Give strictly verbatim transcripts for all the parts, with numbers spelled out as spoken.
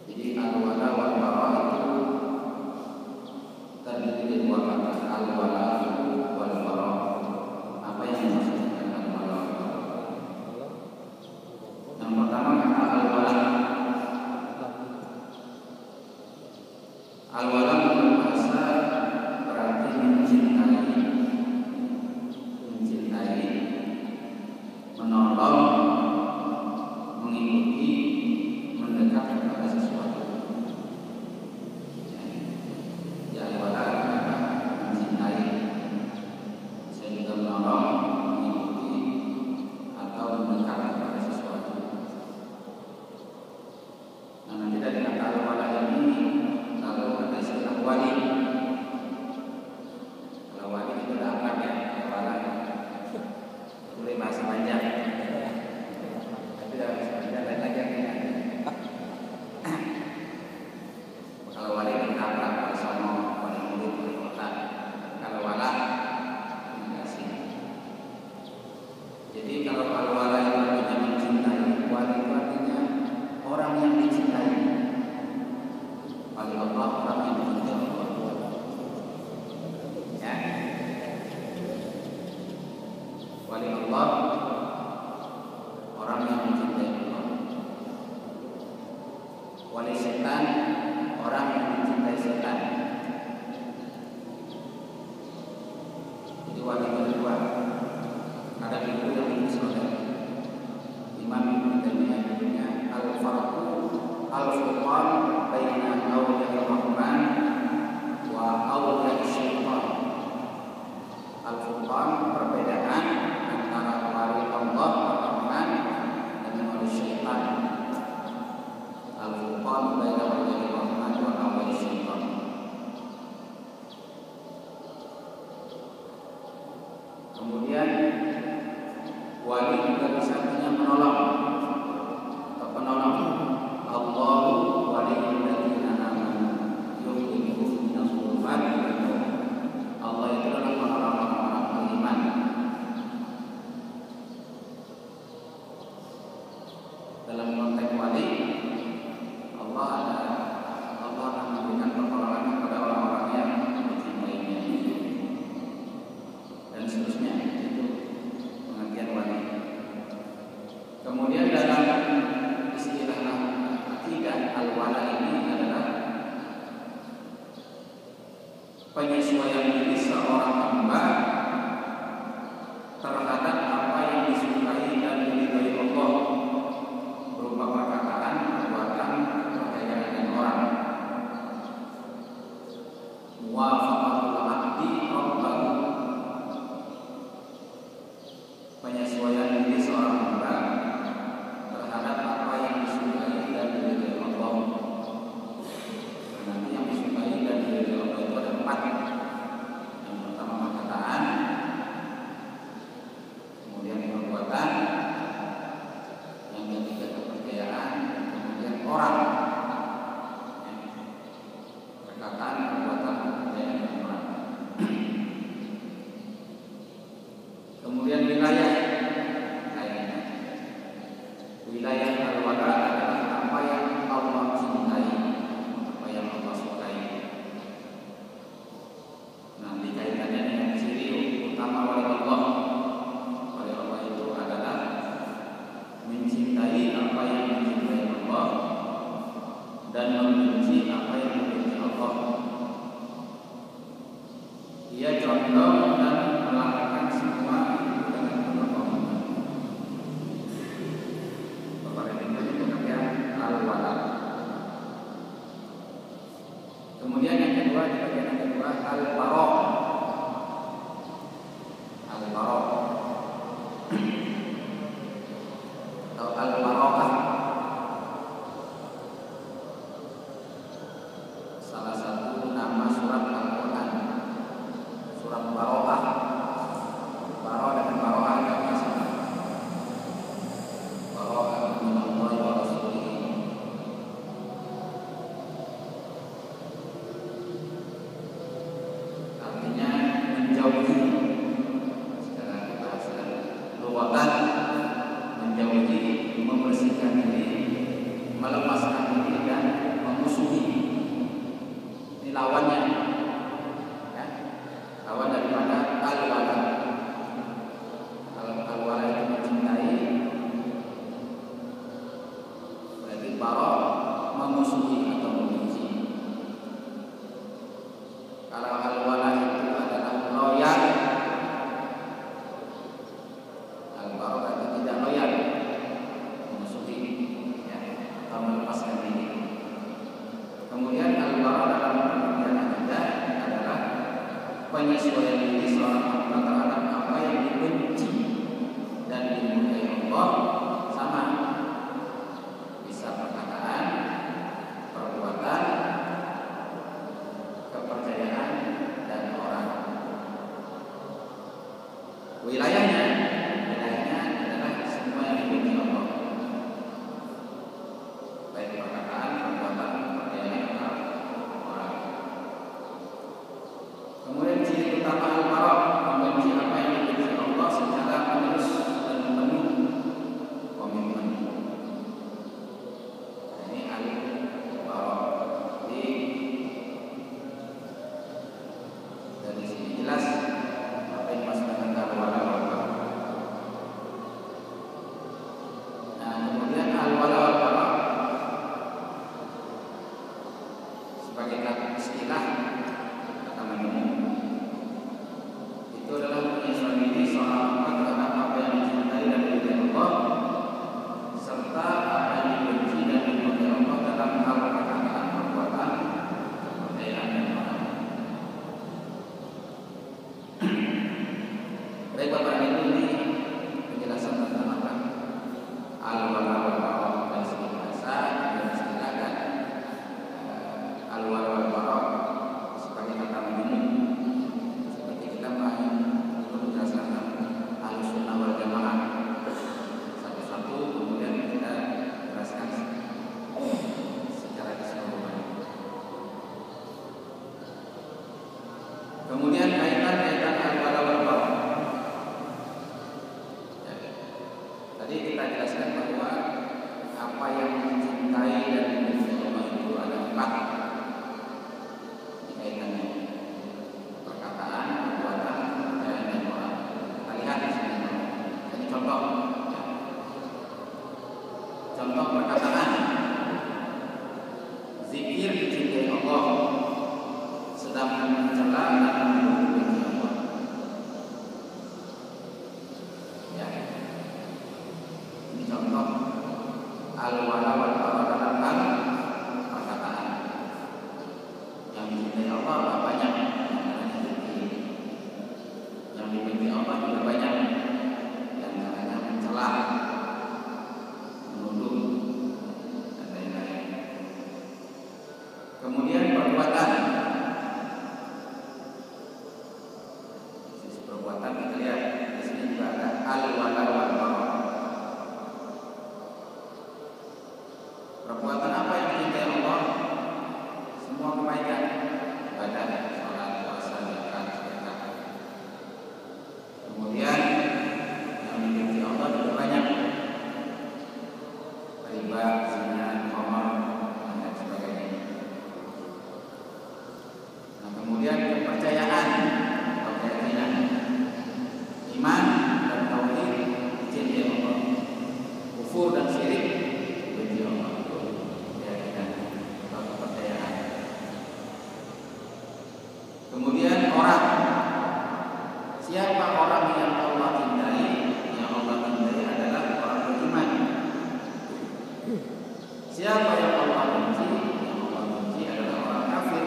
Jadi al-wala wal bara itu terdiri dari dua kata, al-wala wal bara. Apa yang dimaksudkan al-wala? Yang pertama kata al-wala. Al-wala menurut bahasa berarti mencintai, mencintai, menolong, mengikuti, mendekat kepada sesuatu. Ya, al-wala mencintai, sehingga menolong, mengikuti, atau mendekat kepada sesuatu. Nah, nanti dari kata al-wala ini lalu ada istilah wali. Kalau wali itu udah akrab ya, al-wala boleh bahasa panjang. Tapi dalam bahasa panjang lain lagi artinya. Kalau wali kita akrab, wali sono, wali murid, wali kota. Kalau wala kasih. Jadi kalau al-wala itu artinya mencintai, wali itu artinya orang yang dicintai. Wali Allah orang yang dicintai Allah. Ya. Wali Allah orang yang mencintai Allah. Wali setan orang yang mencintai setan. Jadi wali itu dua. Ada buku yang menulis oleh Imam Ibnu Taimiyah al-Farqu al-Furqan baina awliya ar-Rahman wa awliya syaitan. Al-Furqan perbedaan antara wali Allah ar-Rahman dengan wali syaitan. Al-Furqan baina awliya ar-Rahman wa awliya syaitan. Kemudian wali juga bisa artinya menolong atau penolong. Allahu waliyul ladzina amanu yukhrijuhum minas zulumati ilan nur. Allah itu adalah menolong orang-orang beriman. Dalam konteks wali, Allah ada Allah akan memberikan pertolongan kepada orang-orang yang mencintainya dan seterusnya. Itu pengertian wali. Kemudian dalam istilah akidah, al-wala ini adalah penyesuaian diri seorang hamba terhadap apa yang disukai dan diridhai Allah berupa perkataan, perbuatan, kepercayaan dan orang. Muwafaqatul abdi rabbahu, penyesuaian diri seorang hamba terhadap apa yang disukai dan diridhai Allah. Nanti yang disukai dan diridhai Allah itu ada empat. Yang pertama perkataan, kemudian perbuatan, yang ketiga kepercayaan, kemudian orang. Perkataan, perbuatan, kepercayaan dan orang. Kemudian wilayah. Wilayah al-wala adalah apa yang Allah cintai, apa yang Allah sukai. Nah, dikaitkannya dengan ciri utama wali Allah. Wali Allah itu adalah mencintai apa yang dicintai Allah dan membenci apa yang dibenci Allah. Ia condong dan melakukan semua itu dengan penuh komitmen. Al-wala. Kemudian yang kedua, di bagian yang kedua al-bara. Al-bara atau al-bara'ah, salah satu nama surat Al-Quran, surat Bara'ah. Bara' dengan bara'ah ada sama. Bara'ah minallahi wa rasulihi. penyesuaian diri seorang hamba terhadap apa yang dibenci dan dimurkai Allah sama, bisa perkataan, perbuatan, kepercayaan, dan orang. Wilayahnya, wilayahnya adalah semua yang dibenci Allah, baik perkataan, perbuatan, kepercayaan, atau orang. Kemudian ciri utama al-bara', membenci apa yang dibenci Allah secara menerus dan penuh komitmen. Ini al-bara'. Jadi dari sini jelas apa yang dimaksud dengan al-wala wal bara'. Nah, kemudian al-wala wal bara' sebagai istilah kata umum itu adalah penyesuaian diri seorang hamba terhadap apa yang dicintai dan diridhai Allah serta apa yang dibenci dan dimurkai Allah dalam hal perkataan, perbuatan, kepercayaan, dan orang. Baik Bapak Ibu, ini penjelasan tentang apa al-wala wal bara' dari segi bahasa dan istilahkan al-wala wal bara' sebagai kata umum. Seperti kita mau menjelaskan Ahlussunnah wal Jamaah satu-satu, kemudian kita jelaskan secara keseluruhan. Kemudian kaitan-kaitan al-wala wal bara'. Tadi kita jelaskan bahwa apa yang dicintai dan dibenci Allah itu ada empat kaitannya: perkataan, perbuatan, kepercayaan, dan orang. Kita lihat di sini. Ini contoh. Contoh perkataan. Zikir dicintai Allah, sedangkan mencela dan membenci Allah. Ya. Ini contoh al-wala wal bara' dalam hal perkataan. Yang dicintai Allah apa banyak, yang dibenci Allah juga banyak, dan caranya mencela, menuduh, dan lain-lain. Kemudian perbuatan. Sisi perbuatan kita lihat di sini juga ada al-wala wal bara'. Perbuatan apa yang dicintai Allah? Semua kebaikan, ibadah, sholat, puasa, zakat, sedekah. Kemudian yang dibenci Allah juga banyak: riba, zina, khamar, dan lain sebagainya. Nah, kemudian kepercayaan atau keyakinan, iman dan tauhid dicintai Allah, kufur dan syirik dibenci Allah. Kemudian orang, siapa orang yang Allah cintai? Yang Allah cintai adalah orang beriman. Siapa yang Allah benci? Yang Allah benci adalah orang kafir.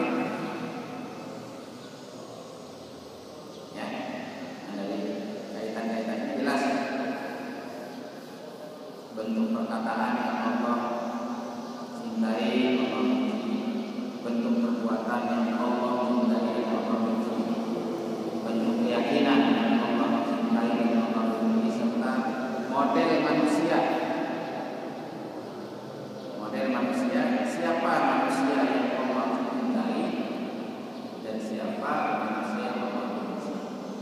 Ya, dari kaitan-kaitan ini jelas. Bentuk perkataan yang Allah cintai, Allah benci. Bentuk perbuatan yang Allah cintai, Allah benci. Bentuk keyakinan yang Allah cintai dan Allah benci, serta model manusia. Model manusia, siapa manusia yang Allah cintai dan siapa manusia yang Allah benci.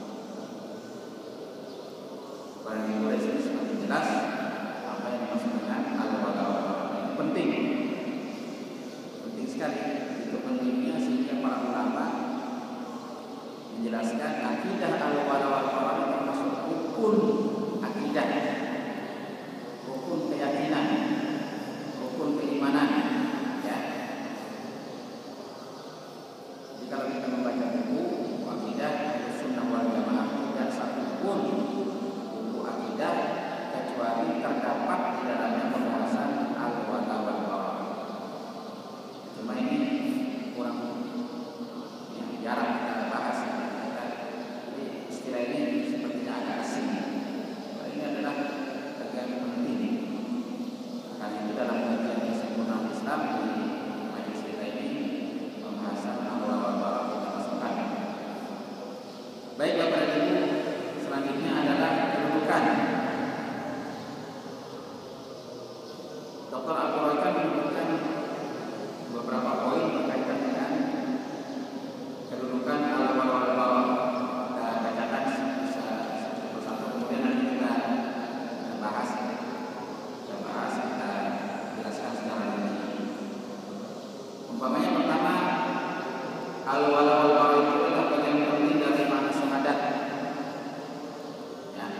Barang itu dari sini semakin jelas apa yang dimaksud dengan al-wala wal bara'. Ini penting, penting sekali. Itu pentingnya sehingga para ulama menjelaskan akidah al-wala wal bara' termasuk rukun akidah, rukun keyakinan, rukun keimanan. Ya. Jadi kalau kita membaca buku akidah Ahlussunnah wal Jamaah, tidak satu pun buku akidah kecuali terdapat di dalamnya pembahasan al-wala wal bara'. Cuma ini kurang, ya, jarang kita bahas. Kita Umpamanya pertama, al-wala wal bara itu adalah bagian penting dari makna syahadat. Ya.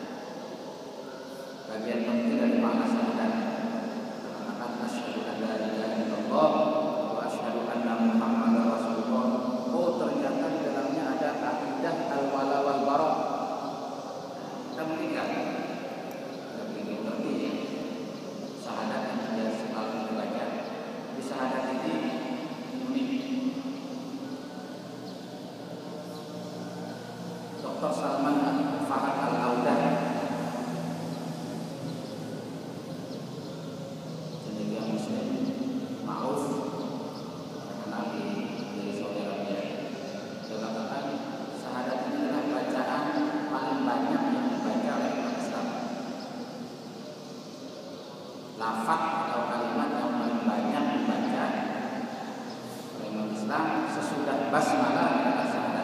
Bagian penting dari makna syahadat. Mengatakan asyhadu an la ilaha illallah wa asyhadu anna Muhammadar Rasulullah. Oh, ternyata di dalamnya ada akidah al-wala wal bara. Kita meninggal. Kita ingin ngerti syahadat yang dia selalu dibaca. Di syahadat ini unik. Doktor Salman Fahad Al-Audah, cendekia Muslim, ma'ruf, terkenal di, di Saudi Arabia. Dia katakan syahadat ini adalah bacaan paling banyak yang dibaca oleh umat Islam. Lafaz atau kalimat yang paling banyak dibaca oleh umat Islam sesudah basmalah adalah syahadat.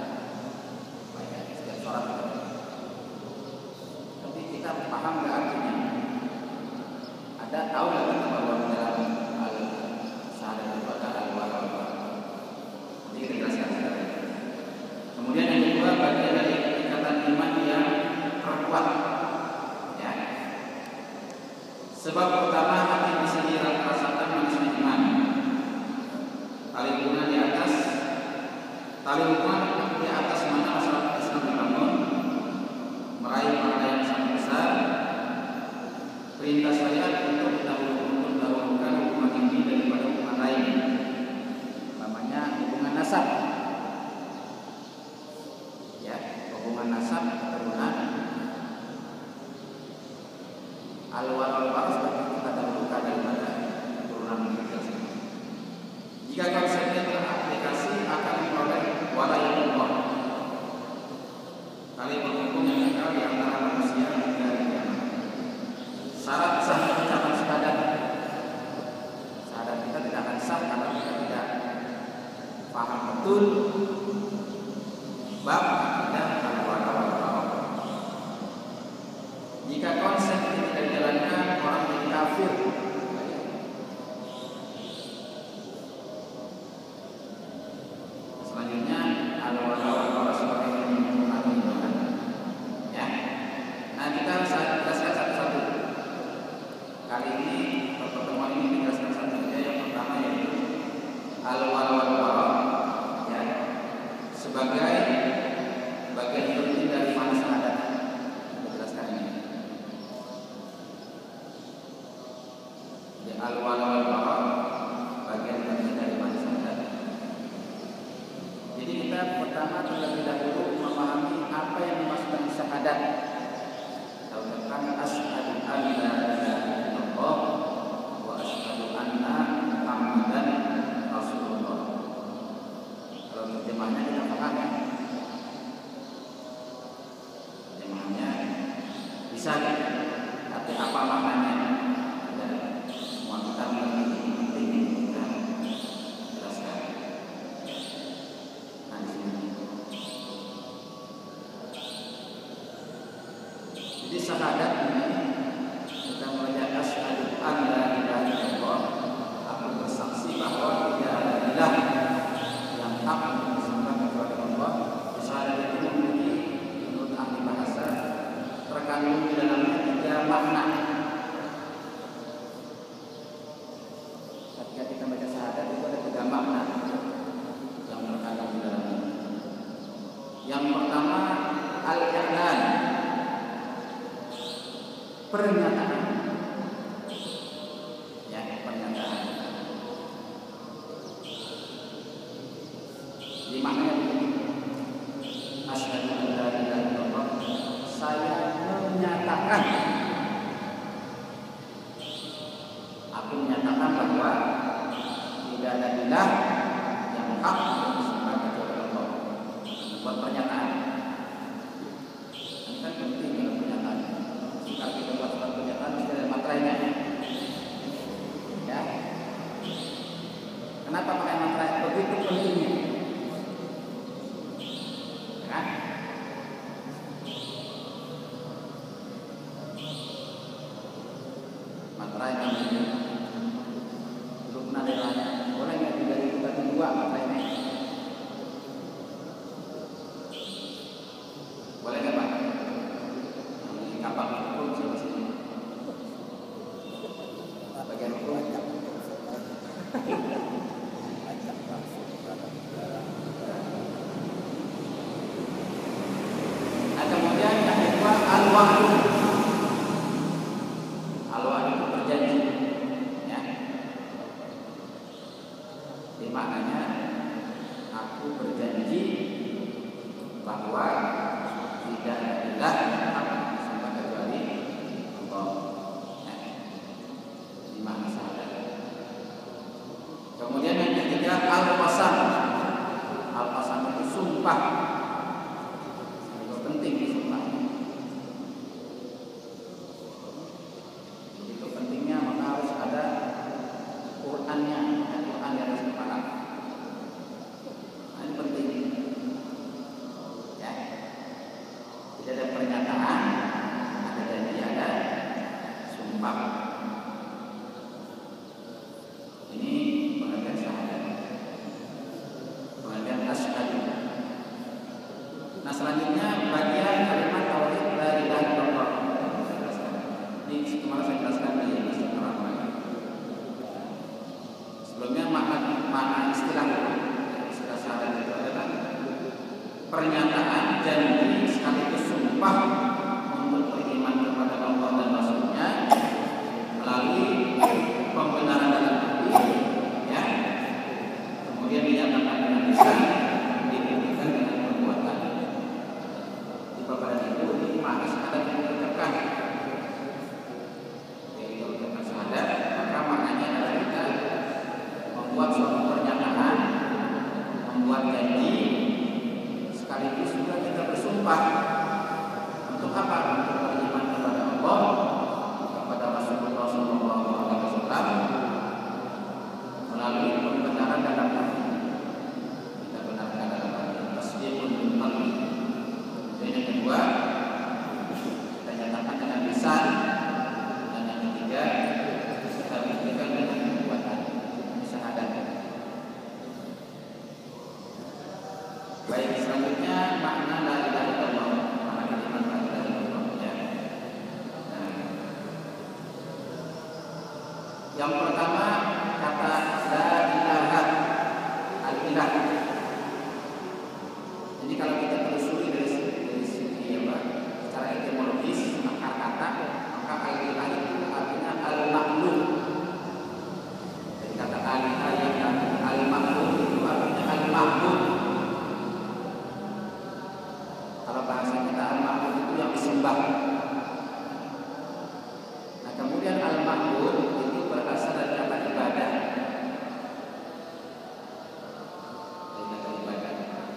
Tapi kita paham nggak artinya? Ada tahu nggak kita bahwa dalam al-syahadat itu ada al-wala wal bara? Jadi kita jelaskan sekarang. Kemudian yang kedua, bagian dari ikatan iman yang terkuat. Ya. Sebab utama hati bisa dirasakan manisnya iman. Tali hubungan di atas, tali hubungan di atas mana masyarakat Islam dibangun, meraih makna yang sangat besar. Perintah syariat untuk mendahulukan hubungan ini daripada hubungan lain, namanya hubungan nasab. Ya, hubungan nasab keturunan. Al-wala wal bara sebagai kita dahulukan daripada keturunan kita. Jika konsepnya teraplikasi akan memperoleh walayatullah, tali penghubung yang kekal di antara manusia hingga kiamat. Syarat sah ucapan syahadat. Syahadat kita tidak akan sah kalau kita tidak paham betul bab akidah al-wala wal bara. Jika konsep ini tidak dijalankan, orang menjadi kafir. Selanjutnya al-wala wal bara sebagai penyempurnaan iman. Ya. Nah, kita harus jelaskan satu-satu. Kali ini pertemuan ini dijelaskan satu-satunya. Yang pertama yaitu al-wala wal bara, ya, sebagai bagian penting dari makna syahadat. Kita jelaskan ini. Jadi al-wala wal bara bagian penting dari makna syahadat. Jadi kita pertama terlebih dahulu memahami apa yang dimaksudkan syahadat. Tahu tentang asyhadu an la ilaha illallah wa asyhadu anna Muhammadan Rasulullah. Kalau terjemahnya kita paham ya. Terjemahnya bisa kan? Tapi apa maknanya? Ada semua kita mengerti penting kita jelaskan. Nah, di sini. Jadi syahadat ini kita mulai asyhadu an la ilaha illallah, aku bersaksi bahwa tidak ada ilah yang hak untuk disembah kecuali Allah. Syahadat itu memiliki menurut ahli bahasa terkandung di dalamnya tiga makna. Ketika kita baca syahadat itu ada tiga makna yang terkandung di dalamnya. Yang pertama al-i'lan, pernyataan. Ya, pernyataan. Di maknanya begini. Asyhadu an la ilaha illallah, saya menyatakan, aku menyatakan bahwa tidak ada ilah yang hak untuk disembah kecuali Allah. Buat pernyataan. Ini kan penting ya pernyataan. Jika kita buat suatu pernyataan mesti ada materainya. Ya. Kenapa pakai materai? Begitu pentingnya. Kan? Materai namanya. Belum pernah ada boleh nggak? Jadi maknanya aku berjanji bahwa tidak ada ilah yang hak disembah kecuali Allah. Nah, ini makna syahadat. Kemudian yang ketiga al-qasam. Al-qasam itu sumpah. Itu penting sumpah. Itu pentingnya maka harus ada Qurannya, Quran di atas kepala. Nah, ini penting. Ya. Tidak ada pernyataan, ada janji, ada sumpah. Ini pengertian syahadat. Pengertian asyhadu. Nah, selanjutnya bagian kalimat tauhid la ilaha illallah. Ini kemarin saya jelaskan di Istilah Rahman. Sebelumnya makna makna istilah istilah syahadat itu adalah pernyataan janji sekaligus sumpah untuk beriman kepada Allah dan Rasulnya melalui pembenaran dalam hati, ya. Kemudian dinyatakan dengan lisan, dibuktikan dengan perbuatan. Di bagian itu ini makna syahadat yang diucapkan. Yaitu ucapan syahadat, maka maknanya adalah kita membuat suatu pernyataan, membuat janji, sekaligus juga kita bersumpah. Untuk apa? Untuk beriman kepada Allah, kepada Rasulullah shallallahu alaihi wasallam melalui pembenaran dalam hati. Kita benarkan dalam hati. Tasdiqun bil qalbi. Dan yang kedua, kita nyatakan dengan lisan. Dan yang ketiga, kita buktikan dengan perbuatan. Ini syahadat. Baik, selanjutnya makna la ilaha illallah. Makna kalimat la ilaha illallah, ya. Nah, yang pertama kata la ilaha al-ilah. Jadi kalau kita telusuri dari dari segi apa? Secara etimologis akar kata, maka al-ilah itu artinya al-maklum. Jadi kata al-ilah yang al-maklum itu artinya al-ma'bud. Kalau bahasa kita al-ma'bud itu yang disembah. Nah, kemudian al-ma'bud itu berasal dari kata ibadah. Dari kata ibadah.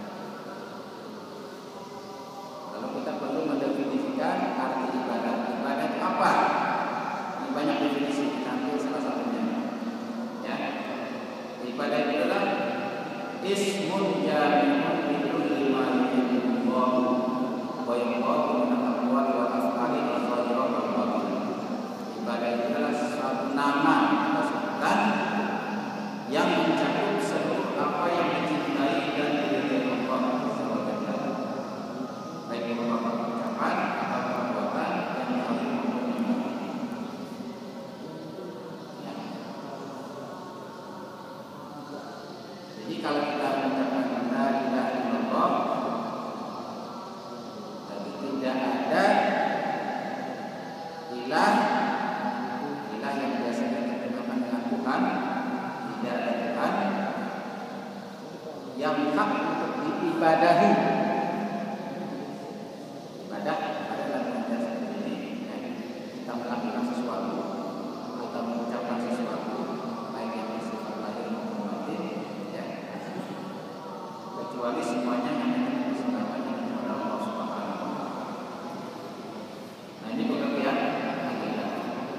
Lalu kita perlu mendefinisikan arti ibadah. Ibadah itu apa? Ini banyak definisi, kita ambil salah satunya. Ya. Ibadah itu adalah ismun jami'un li kulli ma yuhibbu wa yarḍahu min al-aqwali wal af'ali adh-dhahirah wal batinah. Ibadah itu adalah suatu nama atau sebutan yang mencakup seluruh apa yang dicintai dan diridhai Allah Subhanahu wa taala. Baik itu berupa ucapan atau perbuatan yang zahir maupun yang batin. Ya. Jadi kalau kita mengucapkan la ilaha illallah, tapi tidak ada ilah, ilah yang biasanya diterjemahkan dengan Tuhan, tidak ada Tuhan yang hak untuk diibadahi. Ibadah adalah pengertian seperti ini. Ya, kita melakukan sesuatu atau mengucapkan sesuatu, baik yang bersifat lahir maupun batin, ya. Kecuali semuanya hanya disembahkan kepada Allah Subhanahu wa taala. Nah, ini pengertian akidah.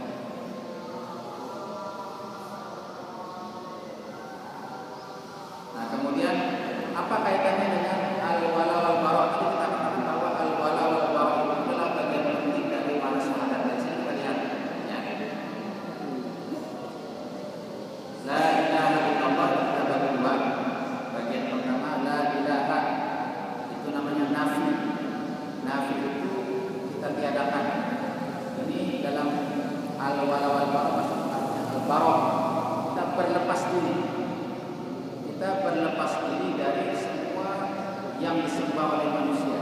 Nah, kemudian apa kaitannya dengan al-wala wal bara'? Kita katakan bahwa al-wala wal bara' itu adalah bagian penting dari makna syahadat. Dari sini kita lihat, ya. La ilaha illallah kita bagi dua. Bagian pertama la ilaha itu namanya nafi. Nafi itu kita tiadakan. Ini dalam al-wala wal bara' maksudnya al-bara'. Kita berlepas diri. Kita berlepas diri dari semua yang disembah oleh manusia.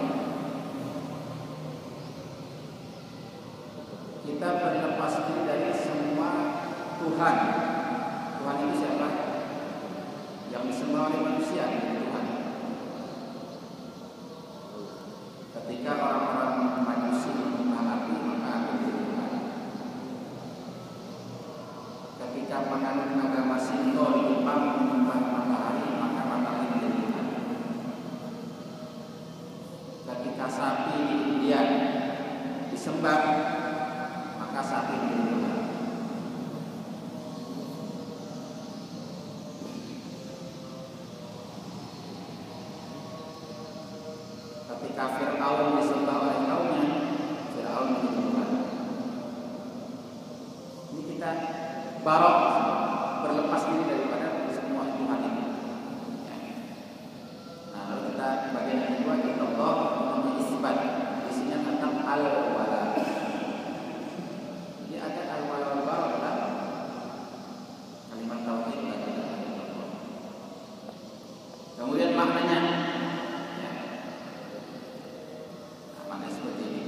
Kita berlepas diri dari semua Tuhan. Tuhan itu siapa? ketika Fir'aun disembah oleh kaumnya, Fir'aun menjadi Tuhan. Ini kita barok berlepas diri daripada semua Tuhan ini. Ya. Nah, lalu kita bagian yang kedua kita Allah namanya isbat, isinya tentang al-wala. Jadi ada al-wala wal-bara dalam kalimat tauhid dan Allah. Kemudian maknanya, ya. Nah, maknanya seperti ini.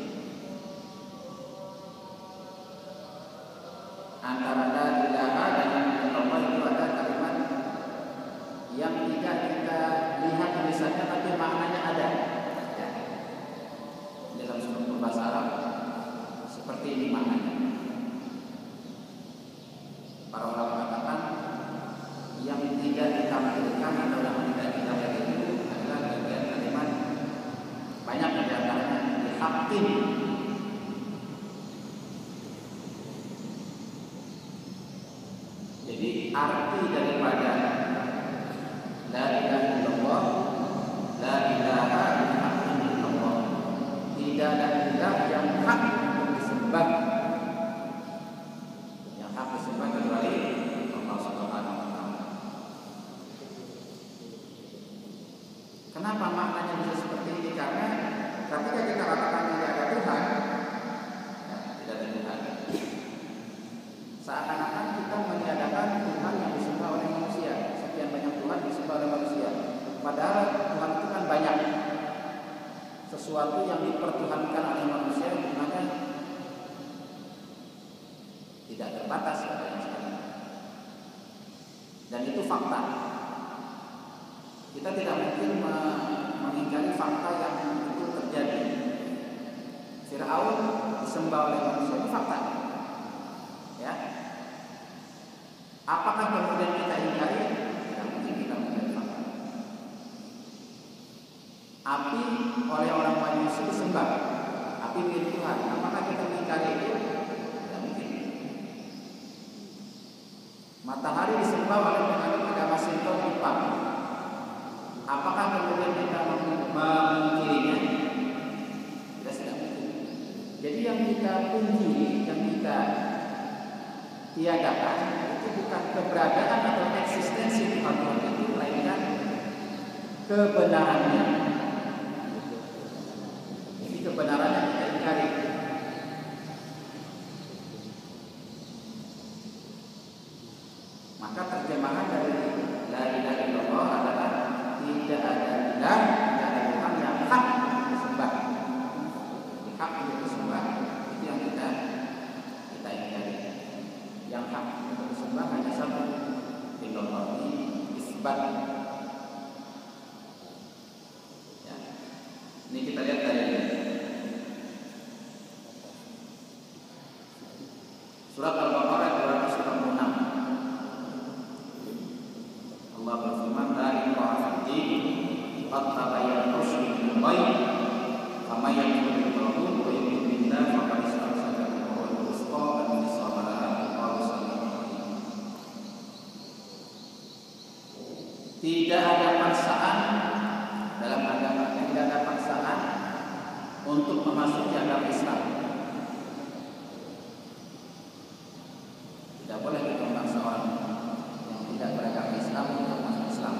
Antara la ilaha dan Allah itu ada kalimat yang tidak kita lihat tulisannya tapi maknanya ada. Ya. Dalam struktur bahasa Arab seperti ini maknanya. Para ulama mengatakan yang tidak ditampilkan atau yang tidak kita lihat itu adalah bagian kalimat banyak di antaranya dihaqqin. Jadi arti daripada la ilaha illallah, la ilaha illallah, tidak ada ilah yang hak untuk disembah, yang hak disembah kecuali Allah Subhanahu wa taala. Kenapa maknanya bisa seperti ini? Karena ketika kita katakan tidak ada Tuhan, ya, tidak ada Tuhan, seakan-akan kita meniadakan Tuhan yang disembah oleh manusia. Sekian banyak Tuhan disembah oleh manusia. Padahal Tuhan itu kan banyak. Sesuatu yang dipertuhankan oleh manusia jumlahnya tidak terbatas banyak sekali. Dan itu fakta. Kita tidak mungkin mengingkari fakta yang itu terjadi. Fir'aun disembah oleh manusia, itu fakta. Ya. Apakah kemudian kita ingkari? Tidak mungkin kita ingkari fakta. Api oleh orang manusia disembah, api milik Tuhan. Apakah kita ingkari itu? Tidak mungkin. Matahari disembah oleh penganut agama Shinto Jepang. Apakah kemudian kita mengingkarinya? Tidak, tidak mungkin. Jadi yang kita pungkiri, yang kita tiadakan itu bukan keberadaan atau eksistensi Tuhan itu, melainkan kebenarannya. Ini kebenaran yang kita ingkari. Maka terjemahan dari la ilaha illallah adalah tidak ada ilah, tidak ada Tuhan yang hak disembah. Hak untuk disembah itu yang kita kita ingkari. Yang hak untuk disembah hanya satu, illallah, isbat. Ya. Ini kita lihat dari surat Al-Baqarah dua ratus lima puluh enam. Allah berfirman, la ilaha illallah, qad tabayyana rusydu minal ghayy, faman yakfur bil-taghut wa yu'min billah faqad istamsaka bil-urwatil wuthqa lam infisama laha. Tidak ada paksaan dalam agama, tidak ada paksaan untuk memasuki agama Islam. Tidak boleh kita memaksa orang yang tidak beragama Islam untuk masuk Islam.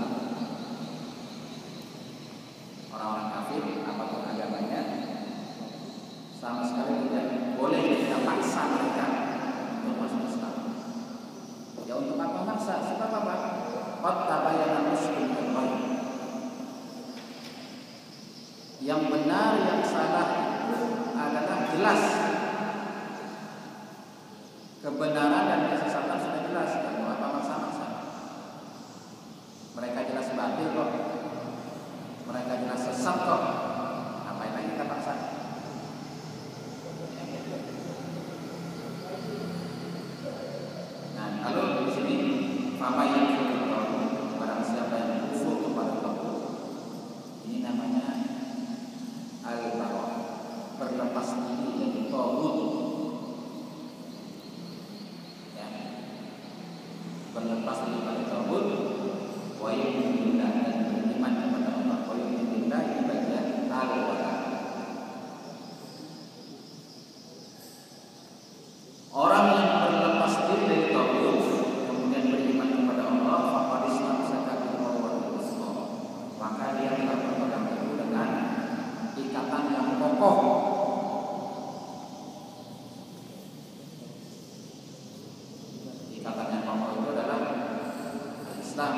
Orang-orang kafir apapun agamanya sama sekali tidak boleh kita paksa mereka untuk masuk Islam. Ya untuk apa maksa? Sebab apa? Qad tabayyana rusydu minal ghayy. Yang benar yang salah itu adalah jelas. Kebenaran dan kesesatan sudah jelas. Tidak mau apa maksa-maksa. Mereka jelas batil kok. Mereka jelas sesat kok. Ngapain lagi kita paksa? Nah, kalau di sini apa yang barang siapa yang kufur kepada Allah, ini namanya al-barah, berlepas diri dari taghut. Ya. Berlepas diri dari taghut, wa yu'minu billah, dan beriman kepada Allah. Wa yu'minu billah ini bagian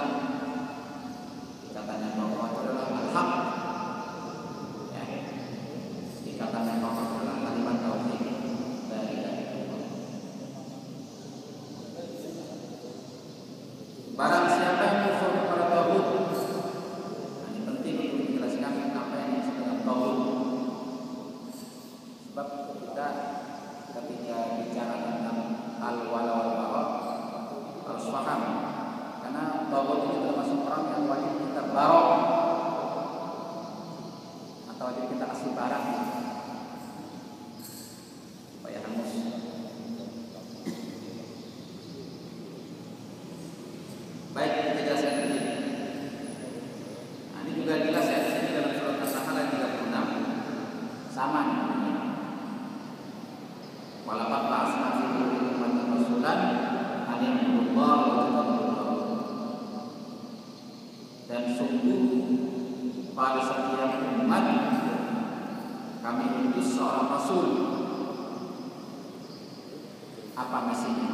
Ikatan yang kokoh itu adalah al-haq. Ya. Ikatan yang kokoh adalah kalimat tauhid. La ilaha illallah. Barang siapa yang kufur kepada tauhid, nah, ini penting untuk dijelaskan apa yang disebut dengan tauhid. Sebab kita ketika bicara tentang al-wala wal bara harus paham, karena tauhid ini termasuk orang yang wajib kita barok atau wajib kita kasih barang supaya hangus. Baik, kita jelaskan ini. Nah, ini juga jelas ya, ini dalam surat An-Nahl ayat tiga puluh enam sama nih. Walaqad ba'atsna fi kulli ummatin rasulan an ya'budullaha wa yajtanibu. Dan sungguh pada setiap umat kami utus seorang rasul. Apa misinya?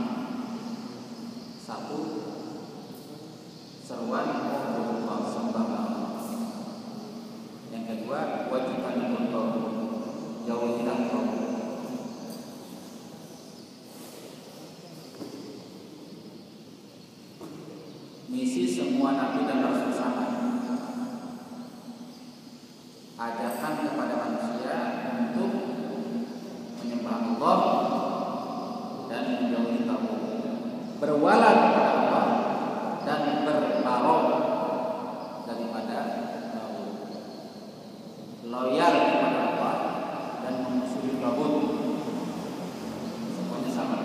Satu, seruan Allah sembah. Yang kedua, wajibkan untuk jauhi tauhid. Misi semua nabi dan rasul sama. Ajarkan kepada manusia untuk menyembah Allah dan menjauhi tauhid. Berwala kepada Allah dan berbarok daripada tauhid. Loyal kepada Allah dan memusuhi tauhid. Semuanya sama.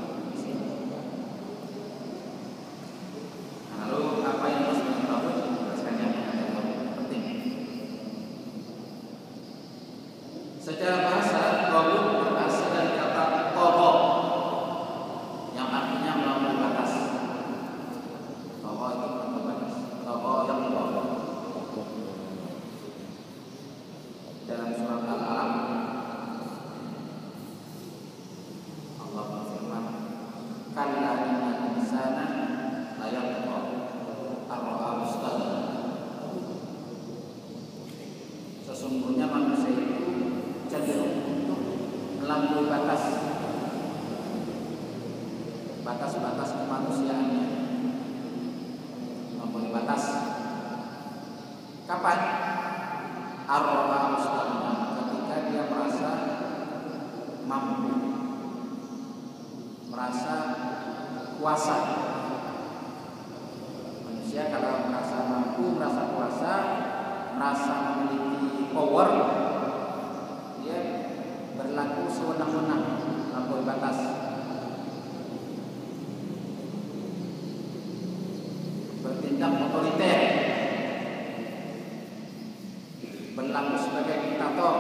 Lalu apa yang harus kita tahu? Jelaskannya yang penting. Secara bahasa, tauhid berasal dari kata togo, yang artinya melampaui batas. Togo itu melampaui batas. Togo yang togo. Dalam surat Al-Alaq, Allah berfirman, "Kalla innal insana la yatgha ar-ra'a istaghna." Sesungguhnya manusia itu cenderung untuk melampaui batas, batas-batas kemanusiaannya, melampaui batas. Kapan? Ar-ra'a istaghna, ketika dia merasa mampu, merasa kuasa. Manusia kalau merasa mampu, merasa kuasa, merasa memiliki power, dia berlaku sewenang-wenang, melampaui batas. Bertindak otoriter, berlaku sebagai diktator.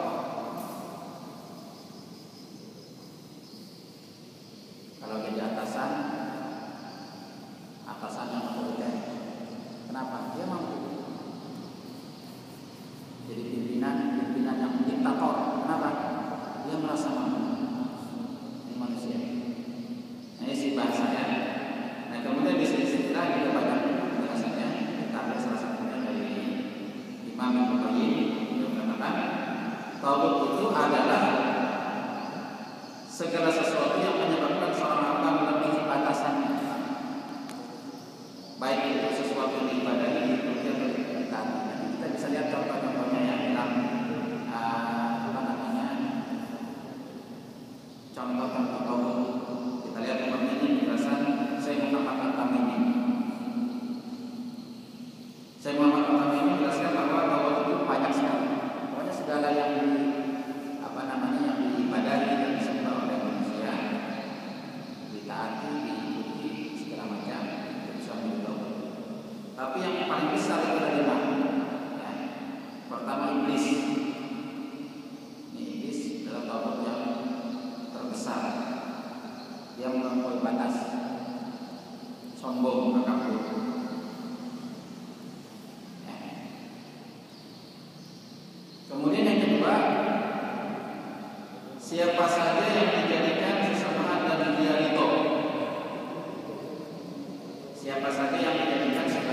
Kalau jadi atasan, atasan yang otoriter. Kenapa? Dia mampu. Jadi pimpinan, pimpinan yang diktator. Kenapa? Dia merasa mampu. Ini manusia. Nah, ini sih bahasanya. Nah, kemudian di sini juga banyak bahasanya. Kita ambil salah satunya dari Imam Ibnu Qayyim yang mengatakan tauhid itu adalah segala sesuatu yang menyebabkan seorang hamba melebihi batasannya, baik itu sesuatu yang diibadahi atau yang ditaati. Nanti kita bisa lihat contoh-contohnya yang dalam uh, apa namanya contoh-contoh tauhid. Kita lihat Imam ini penjelasan Syekh Muhammad Al-Tamimi. Syekh Muhammad Al-Tamimi menjelaskan bahwa tauhid itu banyak sekali. Pokoknya segala yang di, apa namanya yang diibadahi dan disembah oleh manusia, ditaati, diikuti segala macam, itu bisa menjadi tauhid. Tapi yang paling besar itu ada lima. Ya. Pertama iblis. Ini iblis adalah tauhid yang terbesar. Dia melampaui batas, sombong, takabur. Ya. Kemudian yang kedua, siapa saja yang dijadikan sesembahan dan dia ridho. Siapa saja yang dijadikan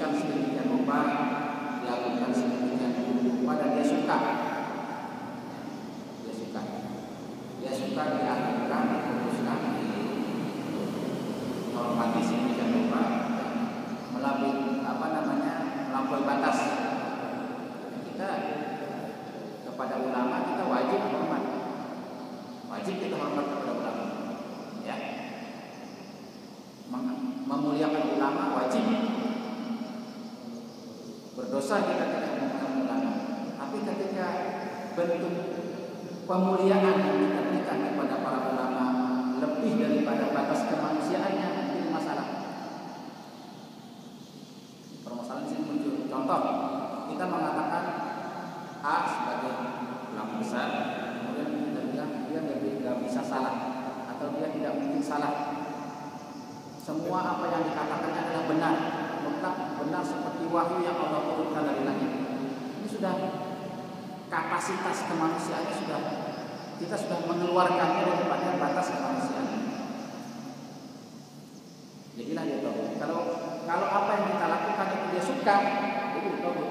dirapikan sedemikian rupa, dilakukan sedemikian rupa dan dia suka. Dia suka. Dia suka diaturkan, diputuskan, dihormati sedemikian rupa, melampaui apa namanya melampaui batas. Kita kepada ulama kita wajib hormat, wajib kita hormat kepada ulama, ya. Memuliakan ulama wajib. Berdosa kita tidak memuliakan ulama. Tapi ketika bentuk pemuliaan yang kita berikan kepada para ulama lebih daripada batas kemanusiaannya, itu masalah. Permasalahan di sini muncul. Contoh, kita mengatakan A sebagai ulama besar, kemudian kita bilang dia tidak bisa salah atau dia tidak mungkin salah. Semua apa yang dikatakannya adalah benar, mutlak benar seperti wahyu yang Allah turunkan dari langit. Ini sudah kapasitas kemanusiaannya sudah kita sudah mengeluarkannya daripada batas kemanusiaan. Jadilah dia tahu. Kalau kalau apa yang kita lakukan itu dia suka, itu tahu.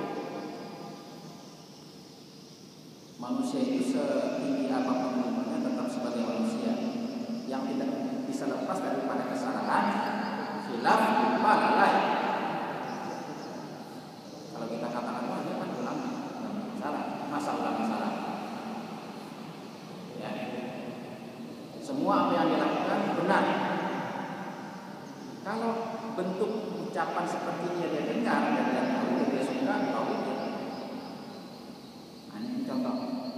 Manusia itu setinggi apapun ilmunya tetap sebagai manusia yang tidak bisa lepas daripada kesalahan, khilaf, lupa, lalai. Kalau kita katakan wah dia kan ulama, salah, masa ulama salah? Ya. Semua apa yang dilakukan benar. Kalau bentuk ucapan seperti ini dia dengar dan dia tahu, dia suka, tahu dia. Ini contoh.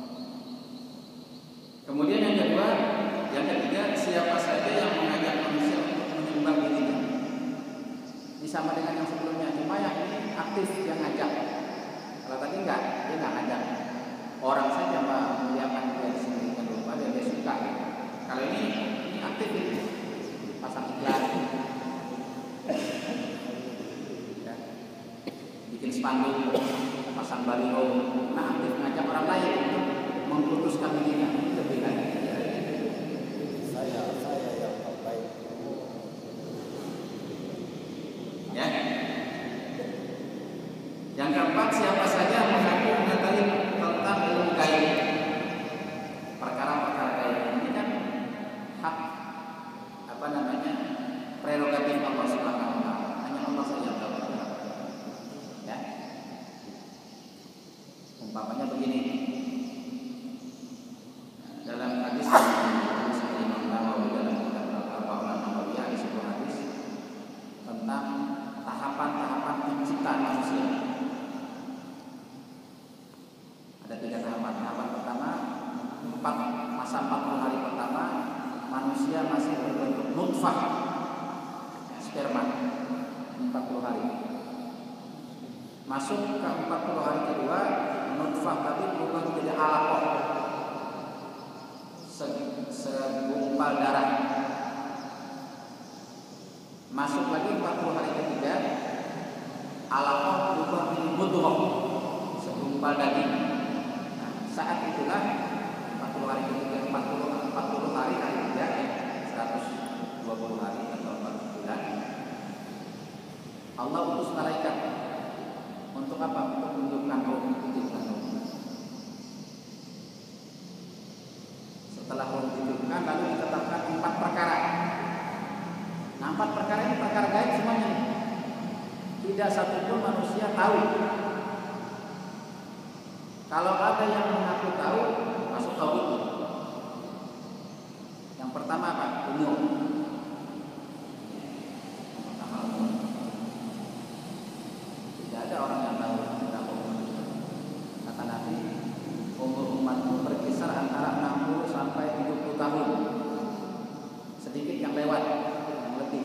Kemudian yang kedua, yang ketiga, siapa saja yang mengajak manusia untuk menyembah dirinya. Ini sama dengan yang sebelumnya, cuma yang ini aktif yang ngajak. Kalau tadi enggak, dia enggak ngajak. Orang saja memuliakan dia di sini dengan rupa dia, dia suka. Kalau ini, ini aktif ini, pasang iklan, ya. Bikin spanduk, pasang baliho, nah aktif ngajak orang lain untuk mengkultuskan dirinya. Lebih lagi. Saya, saya yang terbaik. Ya. Yang keempat, siapa saja mengaku mengetahui tentang ilmu gaib, perkara-perkara gaib. Ini kan hak apa namanya prerogatif Allah Subhanahu Wa Taala. Hanya Allah saja yang tahu. Ya. Umpamanya begini. Dalam hadis Imam Nawawi dalam kitab Al-Arba'un An-Nawawiyah ada sebuah hadis tentang tahapan-tahapan penciptaan manusia. Ada tiga tahapan. Tahapan pertama, empat masa empat puluh hari pertama manusia masih berbentuk nutfah, sperma, empat puluh hari. Masuk ke empat puluh hari kedua, nutfah tadi berubah menjadi alaqah, segumpal darah. Masuk lagi empat puluh hari ketiga, alaqah berubah menjadi mudghah, segumpal daging. Nah, saat itulah empat puluh hari ketiga, empat puluh hari hari ketiga, seratus dua puluh hari atau empat bulan. Allah utus malaikat untuk apa? Untuk menunjukkan roh, menunjukkan roh. Setelah roh ditutupkan, lalu ditetapkan empat perkara. Nah, empat perkara ini perkara gaib semuanya. Tidak satupun manusia tahu. Kalau ada yang mengaku tahu, masuk tauhid. Yang pertama apa? Umur. Yang pertama umur. Tidak ada orang yang tahu berapa umur. Kata Nabi, umur umatku berkisar antara enam puluh sampai tujuh puluh tahun. Sedikit yang lewat, yang lebih.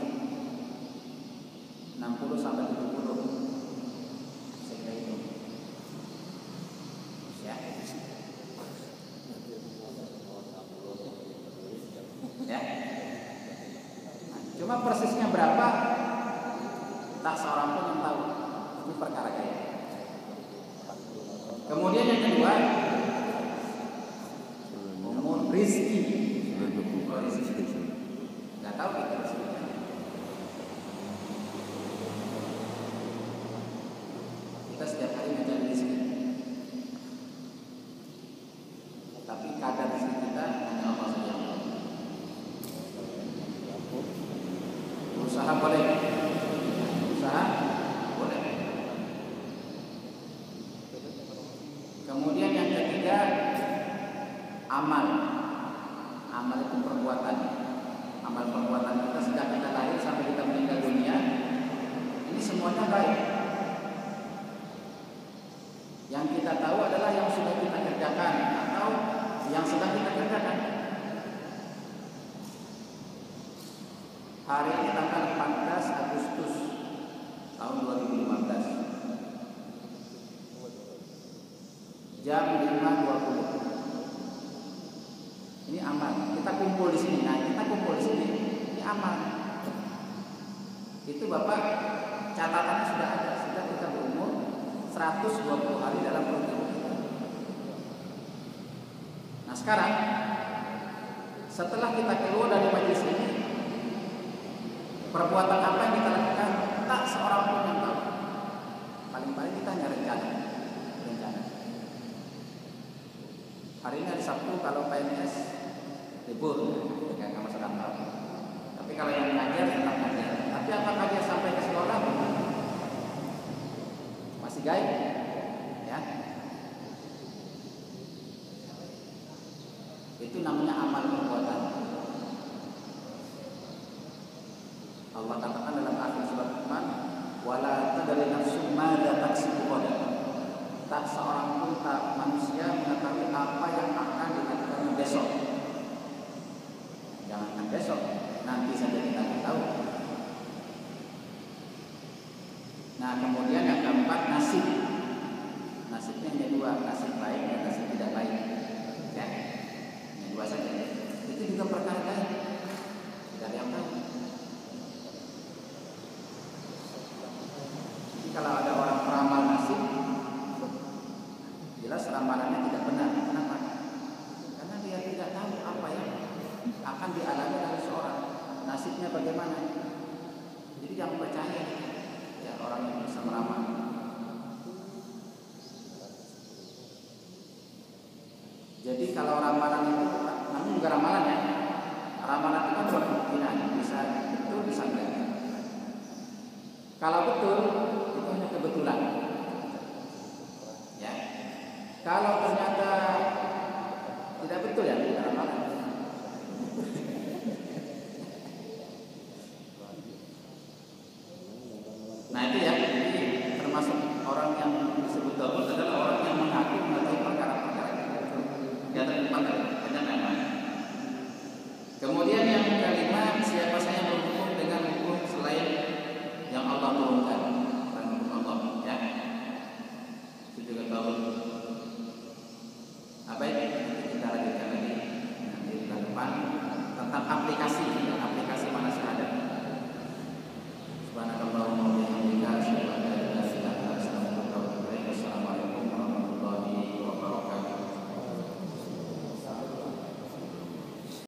enam puluh sampai tujuh puluh. Sekira itu. Ya. Ya. Nah, cuma persisnya berapa tak seorang pun yang tahu. Ini perkara gaib. Kemudian yang kedua, umur rizki. Oh, rizki. Nggak tahu kita rizki. kita setiap hari mencari rezeki. Tapi kadar rezeki kita hanya Allah saja. Usaha boleh, usaha boleh. Kemudian yang ketiga, amal. Amal itu perbuatan. Amal perbuatan kita sejak kita lahir sampai kita meninggal dunia, ini semuanya baik. Yang kita tahu adalah yang sudah kita kerjakan atau yang sedang kita kerjakan. Hari ini tanggal empat belas Agustus tahun dua ribu lima belas, jam lima dua puluh. Ini amal. Kita kumpul di sini. Nah, kita kumpul di sini. Ini amal. Itu Bapak catatannya sudah ada. Sudah kita berumur seratus dua puluh hari dalam perut ibu kita. Nah, sekarang setelah kita keluar dari majelis ini, perbuatan apa yang kita lakukan tak seorang pun yang tahu. Paling-paling kita hanya rencana. Rencana. Hari ini hari Sabtu, kalau P N S libur, nggak masuk kantor. Tapi kalau yang ngajar tetap ngajar. Tapi apakah dia sampai ke sekolah? Masih gaib, ya? Itu namanya amal perbuatan. Allah katakan dalam akhir surat Luqman, wala tadri nafsun ma taksibu ghadan. Tak seorang pun tak manusia mengetahui apa yang akan dilakukan besok. Jangan besok, nanti saja kita akan tahu. Nah, kemudian yang keempat, nasib. Nasibnya hanya dua, nasib baik dan nasib tidak baik. Ya, hanya dua saja. Itu juga perkara baik. Tidak ada yang tahu. Jadi kalau ada orang peramal nasib, jelas ramalannya tidak benar. Kenapa? Karena dia tidak tahu apa yang akan dialami oleh seorang, nasibnya bagaimana. Jadi jangan percaya ya orang yang bisa meramal. Jadi kalau ramalan itu, namun juga ramalan ya. Ramalan itu kan kemungkinan bisa betul, bisa enggak. Kalau betul itu hanya kebetulan. Ya. Kalau ternyata tidak betul ya, tidak ramalan. Nah itu ya, jadi termasuk orang yang disebut double adalah orang yang mengaku mengetahui perkara-perkara itu. Di antara empat kenyataan. Kemudian yang kelima, siapa saja berhukum dengan hukum selain yang Allah turunkan, dan hukum Allah, ya. Itu juga tahu. Apa itu? Nanti kita lanjutkan lagi nanti bulan depan tentang aplikasi.